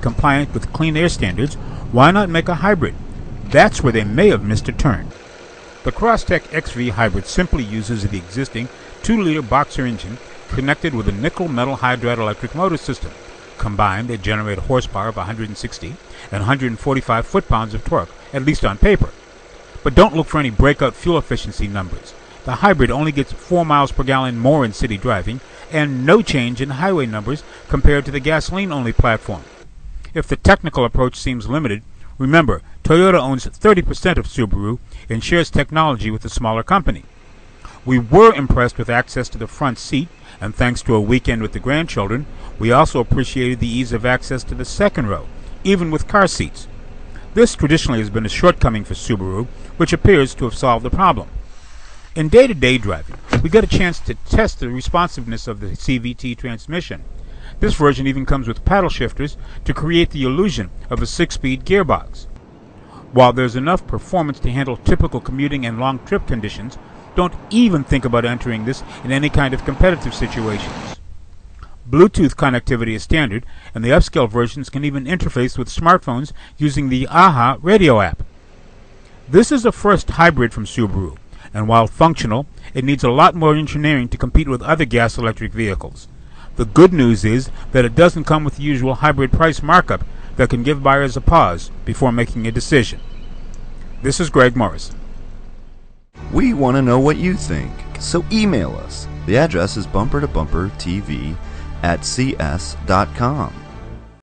compliant with clean air standards, why not make a hybrid? That's where they may have missed a turn. The Crosstech XV Hybrid simply uses the existing 2-liter boxer engine connected with a nickel-metal hydride electric motor system. Combined, they generate a horsepower of 160 and 145 foot-pounds of torque, at least on paper. But don't look for any breakout fuel efficiency numbers. The hybrid only gets 4 miles per gallon more in city driving, and no change in highway numbers compared to the gasoline-only platform. If the technical approach seems limited, remember, Toyota owns 30% of Subaru and shares technology with the smaller company. We were impressed with access to the front seat, and thanks to a weekend with the grandchildren, we also appreciated the ease of access to the second row, even with car seats. This traditionally has been a shortcoming for Subaru, which appears to have solved the problem. In day-to-day driving, we got a chance to test the responsiveness of the CVT transmission. This version even comes with paddle shifters to create the illusion of a 6-speed gearbox. While there's enough performance to handle typical commuting and long trip conditions, don't even think about entering this in any kind of competitive situations. Bluetooth connectivity is standard, and the upscale versions can even interface with smartphones using the AHA radio app. This is a first hybrid from Subaru, and while functional, it needs a lot more engineering to compete with other gas-electric vehicles. The good news is that it doesn't come with the usual hybrid price markup that can give buyers a pause before making a decision. This is Greg Morris. We want to know what you think, so email us. The address is bumpertobumpertv@cs.com.